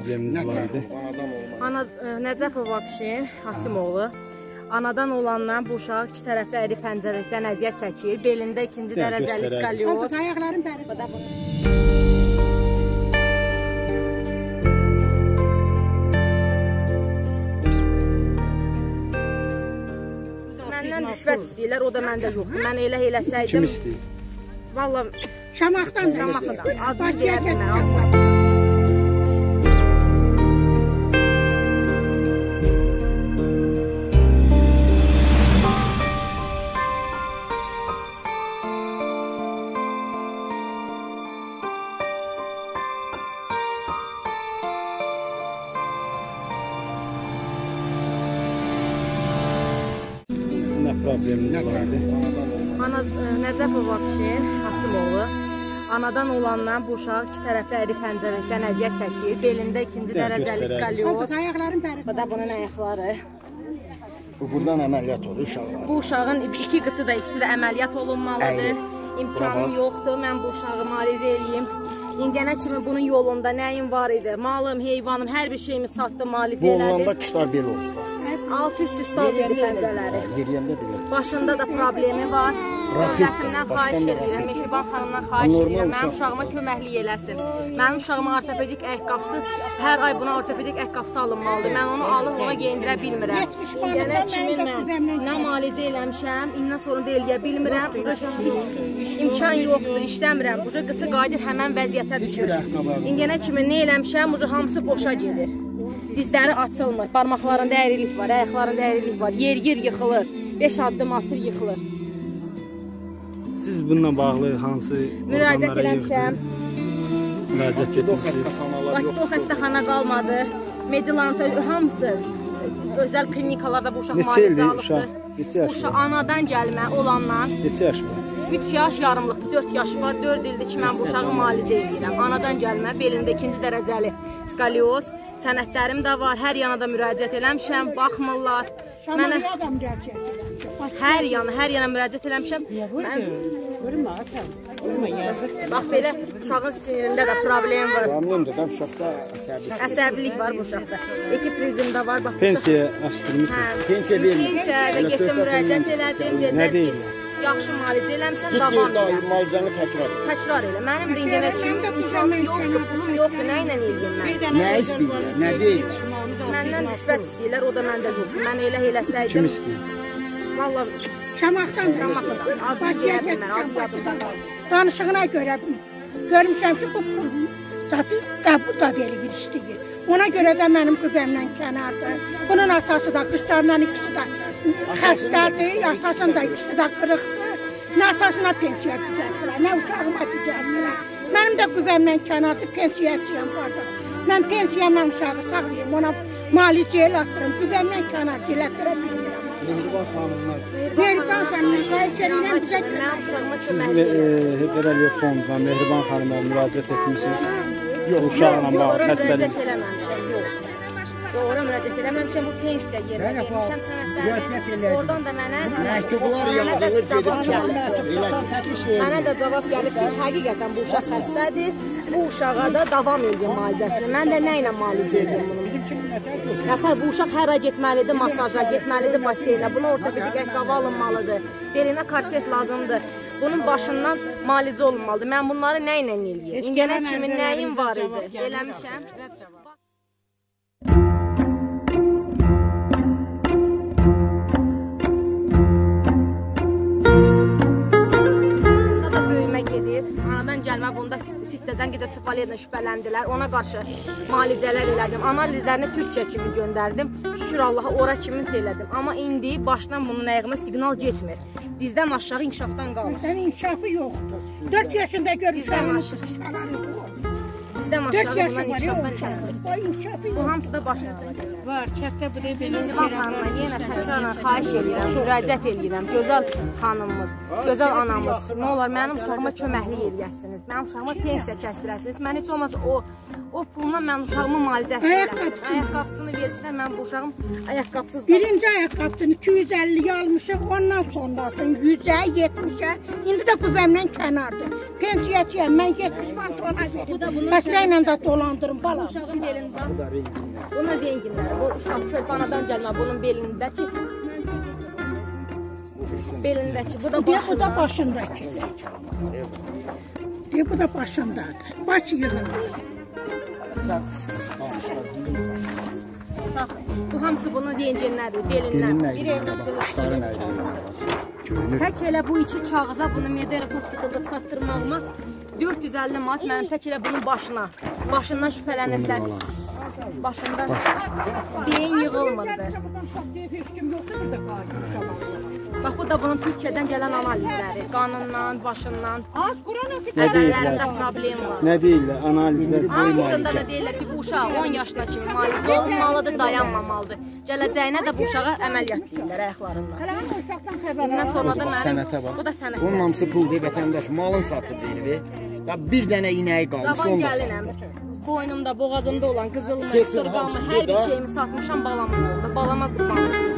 probleminiz vardı? Nəcəfov Akşin Hasimoğlu. Anadan olandan bu uşaq iki tərəfli əyri pəncərəlikdən əziyyət çəkir. Belində ikinci dərəcəli skalyoz. Ayaqların bəri. Məndən rüşvət istəyirlər, o da məndə yoxdur. Mən elə eləsəydim. Kim istəyir? Valla Şamaxdan adını deyə bilmərəm. Nə probleminiz vardı? Nəcəfov Akşin Hasimoğlu. Anadan olandan bu uşaq iki tərəfli əyri pəncərəlikdən əziyyət çəkir. Belində ikinci dərəcəli skalyoz. Ayaqların bəri. Bu da bunun ayaqları. Buradan əməliyyat olur uşaqlar. Bu uşağın iki qıçı da ikisi də əməliyyat olunmalıdır. İmkanım yoxdur, mən bu uşağı müalicə eləyim. İndiyənə kimi bunun yolunda nəyim var idi? Malım, heyvanım, hər bir şeyimi satdım, müalicə elədim. Bu olanda kuşlar belə olur. Alt üst oldu pəncələri. Yeriyəndə belə. Başında da problemi var. Dövlətimdən xahiş edirəm, Mehriban xanımdan xahiş edirəm, mənim uşağıma köməklik eləsin. Mənim uşağıma ortopedik ayaqqabısı, hər ay buna ortopedik ayaqqabısı alınmalıdır. Mən onu alıb ona geyindirə bilmirəm. İndiyənə kimi mən nə müalicə eləmişəm, indən sonra da eləyə bilmirəm. İmkan yoxdur, işləmirəm. Buca qıçı qayıdır, həmən vəziyyətə düşür. İndiyənə kimi nə eləmişəm, buca hamısı boşa gedir. Dizləri açılmır, parmaqlarında əyrilik var, ayaqlarında əyrilik var, yer yıxılır, 5 addım atır, yıxılır. Siz bununla bağlı hansı müraciət eləmişəm. Müraciət etmişsiniz? Bakıda o xəstəxana qalmadı. Medilanta hamısı özəl klinikalarda bu uşaq müalicə alıbdır. Neçə yaş var? Anadan gəlmə olandan. Neçə yaş var? 3 yaş yarımlıqdır, 4 yaş var, 4 ildir ki, mən bu uşağı müalicə edirəm. Anadan gəlmə, belində ikinci dərəcəli skalyoz, sənədlərim də var, hər yana da müraciət eləmişəm, baxmırlar. Mənə hər yana müraciət eləmişəm. Bax, belə uşağın sinirində də problem var. Məmnundur da uşaqda Əsəblilik var bu uşaqda. İki prizmdə var. Pensiya açdırmışsınız? Pensiya vermir. Pensiyaya getdim, müraciət elədim, dedilər ki, yaxşı müalicə eləmişsən, davam elə. Müalicəni Təkrar elə. Mənim də indiyənə kimi uşağım yoxdur, pulum yoxdur, nə ilə eləyim mən? Nə istəyir, nə deyil? Məndən rüşvət istəyirlər, o da məndə yoxdur. Mən elə eləsəydim. Kim istəyir? Valla Şamaxdan Bakıya getmişəm. Danışığına görə görmüşəm ki, bu pul da delir istəyir. Ona görə də mənim qüvvəmdən kənardır. Bunun atası da, qışlarından ikisi də xəstədir, atasının da ikisi də qırıqdır. Nə atasına pensiya düzəldirlər, nə uşağıma düzəldirlər. Mənim də qüvvəmdən kənardır, pensiyacıyam qardaş. Mən pensiyamla uşağı sağlayayım, ona müalicə elətdirim, qüvvəmdən kənar elətdirə bilmirəm. Mehriban xanımlar. Mehriban xanımlar, xahiş edirəm bizə kömək. Siz Heydər Fonduna Mehriban xanıma müraciət etmişsiniz? Yox, uşaqla bağlı xəstəlik. Doğru müraciət eləməmişəm, bu pensiya yerinə vermişəm sənədlərini. Oradan da mənə Məktublar yazılır, gedir. Mənə də cavab gəlib ki, həqiqətən bu uşaq xəstədir, bu uşağa da davam edin müalicəsini. Mən də nə ilə müalicə edim bunu? Nətər, bu uşaq hər ay getməlidir masaja, getməlidir baseynə, buna ortopedik ayaqqabı alınmalıdır, belinə korset lazımdır. Bunun başından müalicə olunmalıdır. Mən bunları nə ilə eləyim? İndiyənə kimi nəyim var idi? Eləmişəm. Anadan gəlmə, bunda siftədən qədər tıpaletlə şübhələndilər. Ona qarşı müalicələr elədim. Analizlərini Türkçə kimi göndərdim. Şükür Allaha, ora kimi elədim. Amma indi başdan bunun ayağına siqnal getmir. Dizdən aşağı inkişafdan qalır. Sənin inkişafı yoxdur. 4 yaşında görürsən. Dizdən aşağı bundan inkişafdan kəsilir. Bu hamısı da başdan gəlir. Var, kəftə bu deyib elə. Bax xanıma, yenə təkrarla xahiş edirəm, müraciət edirəm. Gözəl xanımımız, gözəl anamız, nə olar mənim uşağıma köməklik eləyəsiniz. Mənim uşağıma pensiya kəsdirəsiniz. Mən heç olmasa o O pulla mən uşağımın müalicəsini elədim. Ayaqqabısını versinlər, mən bu uşağım ayaqqabısız qaldım. Birinci ayaqqabısını 250'ye almışıq, ondan sonrasını 100'e, 70'e, indi də qüvvəmlə kənardır. Pensiyacıyam, mən 70 manat ona verim. Bəslərlə də dolandırım balam. Uşağın belində, bunun renginləri, bu uşaq çölpanadan gəlmə, bunun belindəki, bu da Bu da başındakı. Bu da başındadır. Baş yığılır. Bax, bu hamısı bunun renginləri, belindən. Başların əyri. Tək elə bu iki kağıza bunu medeli hospitalda çıxartdırmağıma 450 manat mənim tək elə bunun başından şübhələnirlər. Başından beyin yığılmırdı. Bax, bu da bunun Türkiyədən gələn analizləri. Qanından, başından, əzələlərində problem var. Nə deyirlər? Analizlər Hamısında da deyirlər ki, bu uşaq 10 yaşına kimi müalicə olunmalıdır, dayanmamalıdır. Gələcəyinə də bu uşağa əməliyyat deyirlər ayaqlarından. Bundan sonra da mənim, bu da sənət. Bunun hamısı pul deyib, vətəndaş malın satıb deyir. Bir dənə inəyi qalmış. Zaban gəlinəm. Boynumda, boğazımda olan qızılımı, sırqamı, hər bir şeyimi satmışam balama oldu. Balama qurbanım.